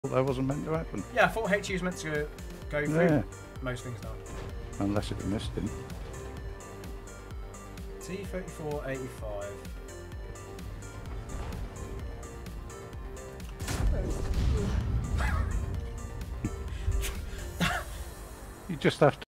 that wasn't meant to happen. Yeah, I thought HE was meant to go through. Yeah. Most things now. Unless it missed him. T-34-85. You just have to